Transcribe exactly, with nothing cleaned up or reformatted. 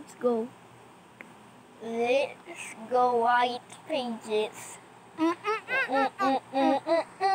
Let's go. Let's go white pages. Mm -mm -mm -mm -mm -mm -mm.